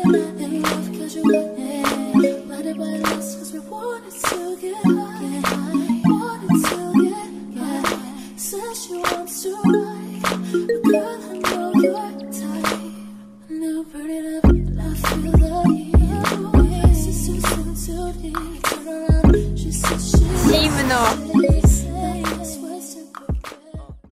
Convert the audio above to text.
Ain't love 'cause you want it. Blinded by lust 'cause we wanted to get high.